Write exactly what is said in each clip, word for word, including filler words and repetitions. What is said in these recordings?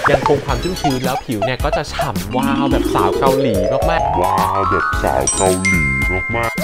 ยังคงความชุ่มชื้นแล้วผิวเนี่ยก็จะฉ่ำว้าวแบบสาวเกาหลีมากๆว้าวแบบสาวเกาหลีมากๆ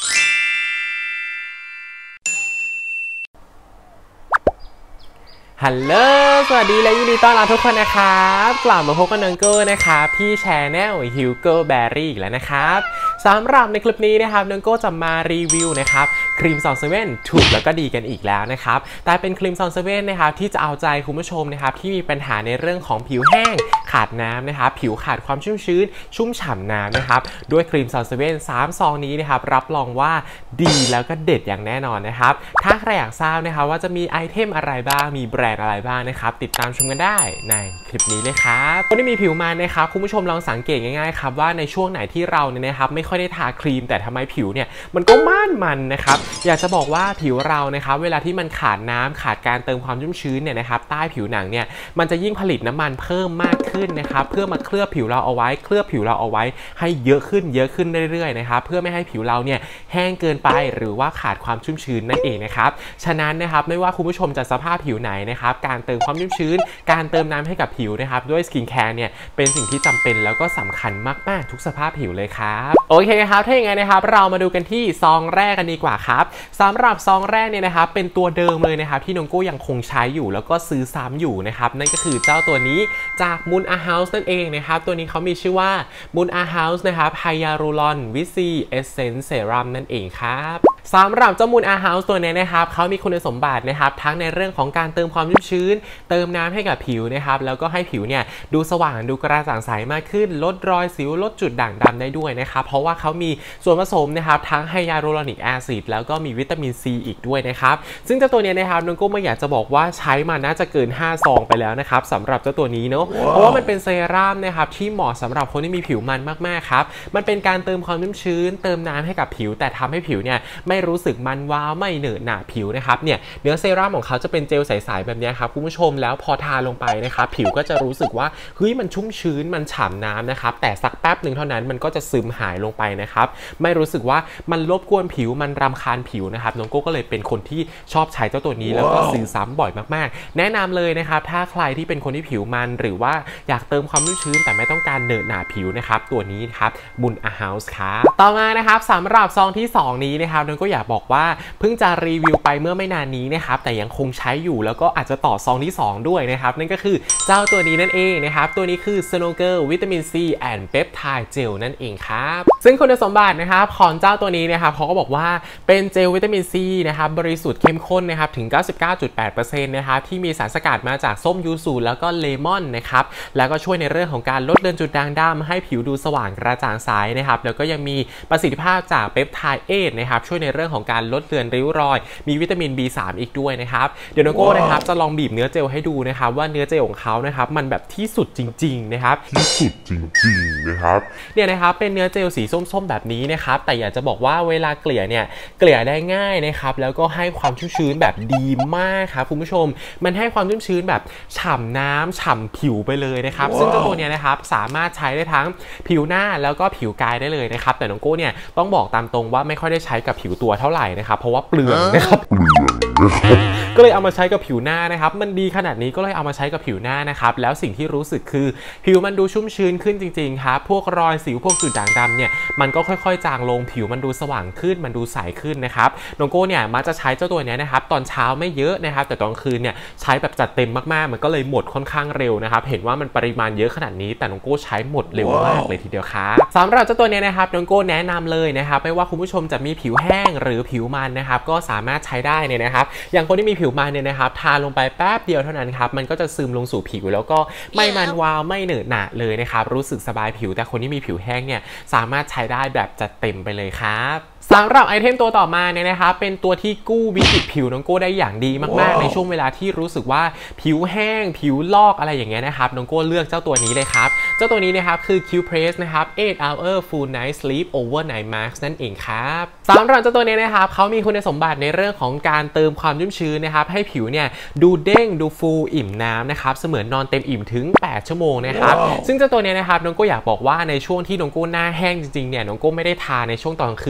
ฮัลโหลสวัสดีและยินดีต้อนรับทุกคนนะครับกลับมาพบกับน้องเกอร์นะครับที่แชนแนลฮิวเกอร์แบรี่อีกแล้วนะครับสำหรับในคลิปนี้นะครับน้องโก้จะมารีวิวนะครับครีมซอนเซเว่นถูกแล้วก็ดีกันอีกแล้วนะครับแต่เป็นครีมซอนเซเว่นนะครับที่จะเอาใจคุณผู้ชมนะครับที่มีปัญหาในเรื่องของผิวแห้งขาดน้ำนะครับผิวขาดความชุ่มชื้นชุ่มฉ่ำน้ำนะครับด้วยครีมซอนเซเว่นสามซองนี้นะครับรับรองว่าดีแล้วก็เด็ดอย่างแน่นอนนะครับถ้าใครอยากทราบนะครับว่าจะมีไอเทมอะไรบ้างมีแบรนด์อะไรบ้างนะครับติดตามชมกันได้ในคลิปนี้เลยครับคนที่มีผิวมันนะครับคุณผู้ชมลองสังเกตง่ายๆครับว่าในช่วงไหนที่เราเนี่ยนะครับไม่ค่อยได้ทาครีมแต่ทำไมผิวเนี่ยมันก็มันมันนะครับอยากจะบอกว่าผิวเรานะครับเวลาที่มันขาดน้ำขาดการเติมความชุ่มชื้นเนี่ยนะครับใต้ผิวหนังเนี่ยมันจะยิ่งผลิตน้ำมันเพิ่มมากขึ้นนะครับเพื่อมาเคลือบผิวเราเอาไว้เคลือบผิวเราเอาไว้ให้เยอะขึ้นเยอะขึ้นเรื่อยๆนะครับเพื่อไม่ให้ผิวเราเนี่ยแห้งเกินไปหรือว่าขาดความชุ่มชื้นนั่นเองนะครับฉะนั้นนะครับไม่ว่าคุณผู้ชมจะสภาพผิวไหนนะครับการเติมความชุ่มชื้นการเติมน้ำให้กับผิวนะครับด้วยสกินแคร์เนี่ยเป็นสิ่งที่จำเป็นแล้วก็สำคัญมากๆทุกสภาพผิวเลยครับโอเคครับถ้าอย่างไรนะครับเรามาดูกันที่ซองแรกกันดีกว่าครับสำหรับซองแรกเนี่ยนะครับเป็นตัวเดิมเลยนะครับที่น้องโก้ยังคงใช้อยู่แล้วก็ซื้อซ้ำอยู่นะครับนั่นก็คือเจ้าตัวนี้จากมูนอาเฮาส์นั่นเองนะครับตัวนี้เขามีชื่อว่ามูนอาเฮาส์นะครับไฮยาลูรอนวิซีเอเซนส์เซรั่มนั่นเองครับสำหรับเจ้ามูนอาเฮาส์ตัวนี้นะครับเขามีคุณสมบัตินะครับทั้งในเรื่องของการเติมความชุ่มชื้นเติมน้ำให้กับผิวนะครับแล้วก็ให้ผิวเนี่ยดูสว่างดูกระจ่างใสมากขึ้นลดรอยสิวลดจุดด่างดำได้ด้วยนะครับเพราะว่าเขามีส่วนผสมนะครับทั้งไฮยาลูรอนิกแอซิดแล้วก็มีวิตามินซีอีกด้วยนะครับซึ่งเจ้าตัวนี้นะครับน้องก็ไม่อยากจะบอกว่าใช้มาน่าจะเกินห้าซองไปแล้วนะครับสำหรับเจ้าตัวนี้เนาะ wow. เพราะว่ามันเป็นเซรั่มนะครับที่เหมาะสำหรับคนที่มีผิวมันมากๆครับมันเป็นการเติมความชุ่มชื้นเติมน้ำให้กับผิวแต่ทำให้ผิวเนี่ยไม่รู้สึกมันวาวไม่เหนอะหนะผิวนะครับเนี่ยเนื้อเซรั่มของเขาจะเป็นเจลใสๆแบบนี้ครับคุณผู้ชมแล้วพอทาลงไปนะครับผิวก็จะรู้สึกว่าเฮ้ยมันชุ่มชื้นมันฉ่ำน้ำนะครับแต่สักแป๊บหนึ่งเท่านั้นมันก็จะซึมหายลงไปนะครับไม่รู้สึกว่ามันรบกวนผิวมันรำคาญผิวนะครับน้องโก้ก็เลยเป็นคนที่ชอบใช้เจ้าตัวนี้ wow. แล้วก็ซื้อซ้ำบ่อยมากๆแนะนำเลยนะครับถ้าใครที่เป็นคนที่ผิวมันหรือว่าอยากเติมความชุ่มชื้นแต่ไม่ต้องการเหนอะหนาผิวนะครับตัวนี้ครับมูนอาเฮาส์ครับต่อมานะครับสำหรับซองที่สองนี้นะครับน้องก็อยากบอกว่าเพิ่งจะรีวิวไปเมื่อไม่นานนี้นะครับแต่ยังคงใช้อยู่แล้วก็อาจจะต่อซองที่สองด้วยนะครับนั่นก็คือเจ้าตัวนี้นั่นเองนะครับตัวนี้คือ Snogirl วิตามิน C and Peptide Gel นั่นเองครับซึ่งคุณสมบัตินะครับของเจ้าตัวนี้นะครับเขาก็บอกว่าเป็นเจลวิตามิน C นะครับบริสุทธิ์เข้มข้นนะครับถึง เก้าสิบเก้าจุดแปดเปอร์เซ็นต์ นะครับที่มีสารสกัดมาจากส้มยูสุแล้วก็เลมอนนะครับแล้วก็ช่วยในเรื่องของการลดเลือนจุดด่างดำให้ผิวดูสว่างกระจ่างใสนะครับแล้วก็ยังมีประสิทธิภาพจากเปปไทด์เอทนะครับช่วยในเรื่องของการลดเลือนริ้วรอยมีวิตามิน บี สาม อีกด้วยนะครับเดี๋ยวน้องโก้นะครับจะลองบีบเนื้อเจลให้ดูนะครับว่าเนื้อเจลของเขานะครับมันแบบที่สุดจริงๆนะครับที่สุดจริงๆนะครับเนี่ยนะครับเป็นเนื้อเจลสีส้มๆแบบนี้นะครับแต่อยากจะบอกว่าเวลาเกลี่ยเนี่ยเกลี่ยได้ง่ายนะครับแล้วก็ให้ความชุ่มชื้นแบบดีมากครับคุณผู้ชมมันให้ความชุ่มชื้นแบบฉ่ำน้ำฉ่ำผิวไปเลยนะครับ wow. ซึ่งเจ้าตัวนี้นะครับสามารถใช้ได้ทั้งผิวหน้าแล้วก็ผิวกายได้เลยนะครับแต่น้องโก้เนี่ยต้องบอกตามตรงว่าไม่ค่อยได้ใช้กับผิวตัวเท่าไหร่นะครับเพราะว่าเปลืองนะครับเปลืองก็เลยเอามาใช้กับผิวหน้านะครับมันดีขนาดนี้ก็เลยเอามาใช้กับผิวหน้านะครับแล้วสิ่งที่รู้สึกคือผิวมันดูชุ่มชื้นขึ้นจริงๆครับพวกรอยสิวพวกจุดด่างดำเนี่ยมันก็ค่อยๆจางลงผิวมันดูสว่างขึ้นมันดูใสขึ้นนะครับน้องโก้เนี่ยมักจะใช้เจ้าตัวนี้นะครับตอนเช้าไม่เยอะนะครับแต่ตอนคืนเนี่ยใช้แบบจัดเต็มมากๆมันก็เลยหมดค่อนข้างเร็วนะครับเห็นว่ามันปริมาณเยอะขนาดนี้แต่น้องโก้ใช้หมดเร็วมากเลยทีเดียวครับสำหรับเจ้าตัวนี้นะครับน้องโก้แนะนำเลยนะครับไม่ว่าคุณผู้ชมจะมีผิวแห้งหรือผิวมันนะครับก็สามารถใช้ได้เนี่ยนะครับอย่างคนที่มีผิวมันเนี่ยนะครับทาลงไปแป๊บเดียวเท่านั้นครับมันก็จะซึมลงสู่ผิวแล้วก็ไม่มันวาวไม่เหนอะหนะเลยนะครับรู้สึกสบายผิวแต่คนที่มีผิวแห้งเนี่ยสามารถใช้ได้แบบจัดเต็มไปเลยครับสำหรับไอเทมตัวต่อมาเนี่ยนะครับเป็นตัวที่กู้วิกฤตผิวน้องโก้ได้อย่างดีมากๆ wow. ในช่วงเวลาที่รู้สึกว่าผิวแห้งผิวลอกอะไรอย่างเงี้ยนะครับน้องโก้เลือกเจ้าตัวนี้เลยครับเจ้าตัวนี้นะครับคือ Q-Press นะครับ eight hour full night sleep overnight mask นั่นเองครับสำหรับเจ้าตัวนี้นะครับเขามีคุณสมบัติในเรื่องของการเติมความชุ่มชื้นนะครับให้ผิวเนี่ยดูเด้งดูฟูอิ่มน้ำนะครับเสมือนนอนเต็มอิ่มถึงแปดชั่วโมงนะครับ wow. ซึ่งเจ้าตัวนี้นะครับน้องโก้อยากบอกว่าในช่วงที่น้องโก้หน้าแห้งจริงๆเนี่ยน้องโก้ไม่ได้ทาในช่วงตอนกลางคืนอย่างเดียว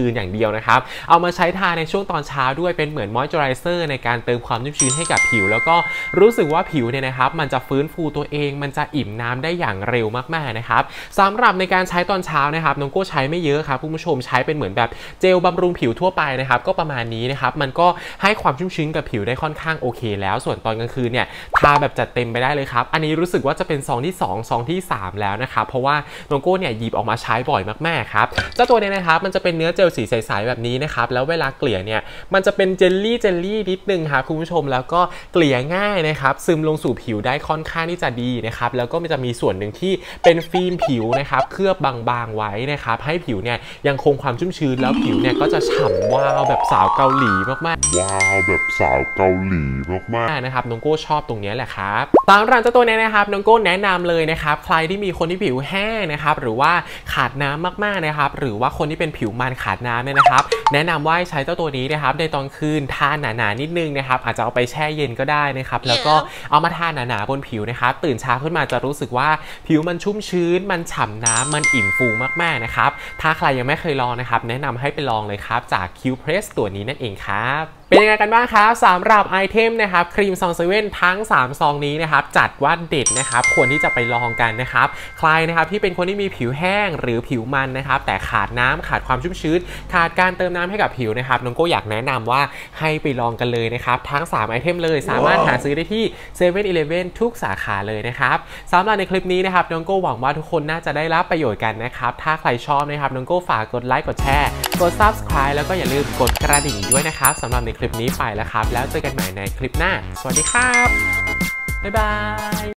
ดียวนะครับเอามาใช้ทาในช่วงตอนเช้าด้วยเป็นเหมือนมอยเจอไรเซอร์ในการเติมความชุ่มชื้นให้กับผิวแล้วก็รู้สึกว่าผิวเนี่ยนะครับมันจะฟื้นฟูตัวเองมันจะอิ่มน้ำได้อย่างเร็วมากๆนะครับสำหรับในการใช้ตอนเช้านะครับน้องโก้ใช้ไม่เยอะครับคุณผู้ชมใช้เป็นเหมือนแบบเจลบำรุงผิวทั่วไปนะครับก็ประมาณนี้นะครับมันก็ให้ความชุ่มชื้นกับผิวได้ค่อนข้างโอเคแล้วส่วนตอนกลางคืนเนี่ยทาแบบจัดเต็มไปได้เลยครับอันนี้รู้สึกว่าจะเป็นซองที่สองซองที่สามแล้วนะครับเพราะว่าน้องโก้เนี่ยหยิบออกมาใช้บ่อยมากๆครับเจ้าตัวนี้นะครับมันจะเป็นเนื้อเจลสีใสๆแบบนี้นะครับแล้วเวลาเกลี่ยเนี่ยมันจะเป็นเจลลี่เจลลี่นิดนึงครับคุณผู้ชมแล้วก็เกลี่ยง่ายนะครับซึมลงสู่ผิวได้ค่อนข้างที่จะดีนะครับแล้วก็มันจะมีส่วนหนึ่งที่เป็นฟิล์มผิวนะครับเคลือบบางๆไว้นะครับให้ผิวเนี่ยยังคงความชุ่มชื้นแล้วผิวเนี่ยก็จะฉ่ำวาวแบบสาวเกาหลีมากๆว้าวแบบสาวเกาหลีมากๆนะครับน้องโก้ชอบตรงนี้แหละครับตามร้านเจ้าตัวนี้นะครับน้องโก้แนะนำเลยนะครับใครที่มีคนที่ผิวแห้งนะครับหรือว่าขาดน้ำมากๆนะครับหรือว่าคนที่เป็นผิวมันขาดน้ำเนี่ยนะครับแนะนำว่าใช้เจ้าตัวนี้นะครับในตอนคืนทาหนาๆนิดนึงนะครับอาจจะเอาไปแช่เย็นก็ได้นะครับแล้วก็เอามาทาหนาๆบนผิวนะครับตื่นเช้าขึ้นมาจะรู้สึกว่าผิวมันชุ่มชื้นมันฉ่ำน้ำมันอิ่มฟูมากๆนะครับถ้าใครยังไม่เคยลองนะครับแนะนำให้ไปลองเลยครับจาก คิว เพรส ตัวนี้นั่นเองครับเป็นยังไงกันบ้างครับสำหรับไอเทมนะครับครีมซองเซเว่นทั้งสามซองนี้นะครับจัดว่าเด็ดนะครับควรที่จะไปลองกันนะครับใครนะครับที่เป็นคนที่มีผิวแห้งหรือผิวมันนะครับแต่ขาดน้ำขาดความชุ่มชื้นขาดการเติมน้ำให้กับผิวนะครับน้องโก้อยากแนะนำว่าให้ไปลองกันเลยนะครับทั้งสามไอเทมเลยสามารถหาซื้อได้ที่ เซเว่น อีเลฟเว่น ทุกสาขาเลยนะครับสำหรับในคลิปนี้นะครับน้องโก้หวังว่าทุกคนน่าจะได้รับประโยชน์กันนะครับถ้าใครชอบนะครับน้องโก้ฝากกดไลค์กดแชร์กด ซับสไครบ์ แล้วก็อย่าลืมกดกระดิ่งด้วยนะครับสำหรับในคลิปนี้ไปแล้วครับแล้วเจอกันใหม่ในคลิปหน้าสวัสดีครับบ๊ายบาย